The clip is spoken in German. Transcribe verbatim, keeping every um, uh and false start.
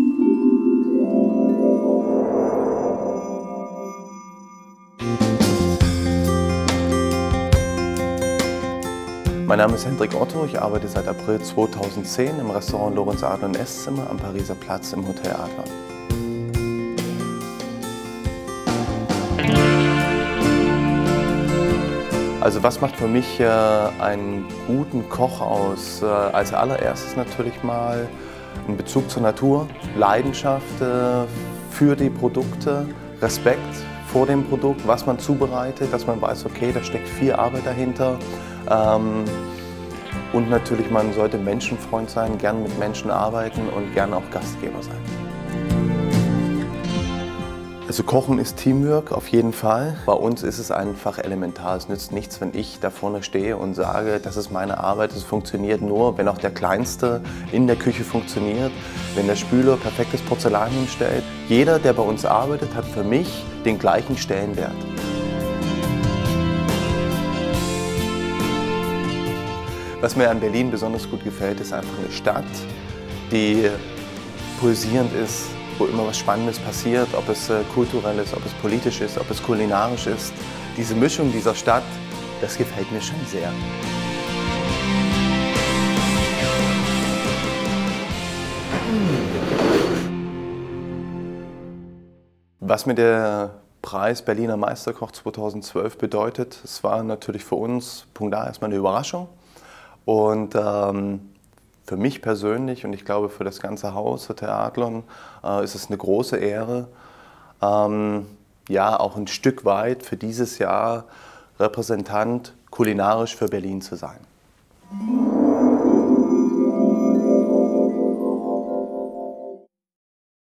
Mein Name ist Hendrik Otto, ich arbeite seit April zweitausendzehn im Restaurant Lorenz Adlon Esszimmer am Pariser Platz im Hotel Adlon. Also was macht für mich äh, einen guten Koch aus? Äh, als allererstes natürlich mal ein Bezug zur Natur, Leidenschaft äh, für die Produkte, Respekt vor dem Produkt, was man zubereitet, dass man weiß, okay, da steckt viel Arbeit dahinter. Ähm, und natürlich, man sollte Menschenfreund sein, gern mit Menschen arbeiten und gern auch Gastgeber sein. Also Kochen ist Teamwork, auf jeden Fall. Bei uns ist es einfach elementar. Es nützt nichts, wenn ich da vorne stehe und sage, das ist meine Arbeit. Es funktioniert nur, wenn auch der Kleinste in der Küche funktioniert, wenn der Spüler perfektes Porzellan hinstellt. Jeder, der bei uns arbeitet, hat für mich den gleichen Stellenwert. Was mir an Berlin besonders gut gefällt, ist einfach eine Stadt, die pulsierend ist, wo immer was Spannendes passiert, ob es äh, kulturell ist, ob es politisch ist, ob es kulinarisch ist. Diese Mischung dieser Stadt, das gefällt mir schon sehr. Was mir der Preis Berliner Meisterkoch zweitausendzwölf bedeutet, es war natürlich für uns, Punkt A, erstmal eine Überraschung. Und ähm, für mich persönlich und ich glaube für das ganze Haus Hotel Adlon äh, ist es eine große Ehre, ähm, ja auch ein Stück weit für dieses Jahr Repräsentant kulinarisch für Berlin zu sein.